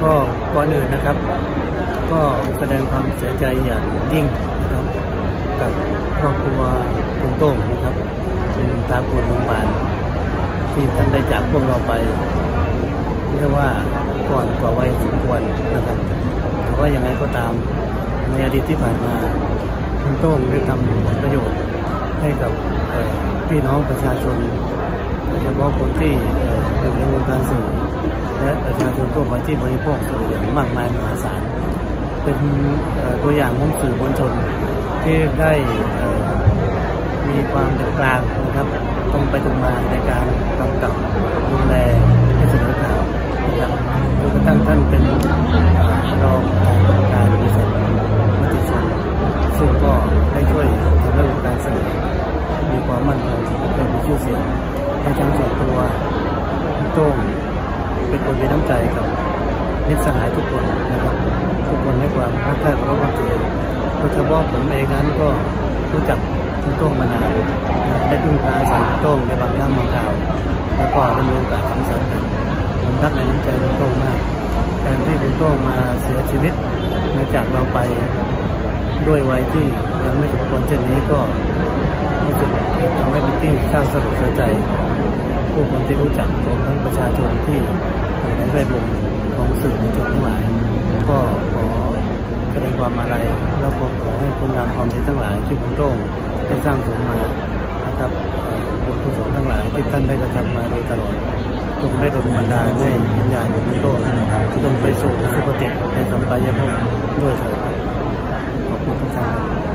ก็ก่อนอื่นนะครับก็แสดงความเสียใจอย่างยิ่งนะครับกับครอบครัวคุณโต้งนะครับเป็นตาปูนโรงพยาบาลที่ท่านได้จากพวกเราไปเรียกว่าก่อนกว่าวัยสมควรนะครับแต่ว่ายังไงก็ตามในอดีตที่ผ่านมาคุณโต้งได้ทำประโยชน์ให้กับพี่น้องประชาชนโดยเฉพาะคนที่อยู่ในวงการสื่อและประชาชนทั่วไปที่บริโภคสื่ออย่างมากมายมหาศาลเป็นตัวอย่างของสื่อมวลชนที่ได้มีความเป็นกลางนะครับตรงไปตรงมาในการกำกับดูแลให้เสนอข่าวนะครับจนกระทั่งท่านเป็นรองผู้จัดการบริษัทมติชนซึ่งก็ได้ช่วยทำให้วงการสื่อมีความมั่นคงและมีชื่อเสียงในทางส่วนตัวโต้งเป็นคนมีน้ำใจกับมิตรสหายทุกคนนะครับทุกคนให้ความรักใคร่เคารพนับถือโดยเฉพาะผมเองนั้นก็รู้จักคุณโต้งมานานได้พึ่งพาอาศัยคุณโต้งในบางครั้งบางคราวแล้วก็ได้มีโอกาสสังสรรค์กันผมรักในน้ำใจคุณโต้งมากการที่คุณโต้งมาเสียชีวิตมาจากเราไปด้วยวัยที่ยังไม่สมควรเช่นนี้ก็รู้สึกทำให้เป็นที่เศร้าสลดเสียใจผู้คนที่รู้จักรวมทั้งประชาชนที่อยู่ในแวดวงของสื่อมวลชนทั้งหลายก็ขอแสดงความอาลัยแล้วก็ขอให้คุณงามความดีทั้งหลายที่คุณโต้งได้สร้างสมมานะครับบุญกุศลทั้งหลายที่ท่านได้กระทำมาโดยตลอดจงได้ดลบันดาลให้วิญญาณของคุณโต้งจงไปสู่สุคติในสัมปายภพด้วยเถิดขอบคุณทุกท่าน